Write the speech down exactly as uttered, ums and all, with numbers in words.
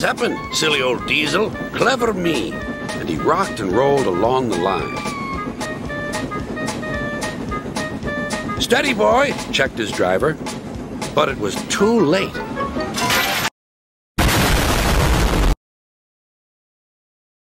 stepping, silly old diesel. Clever me. And he rocked and rolled along the line. Steady, boy, checked his driver. But it was too late.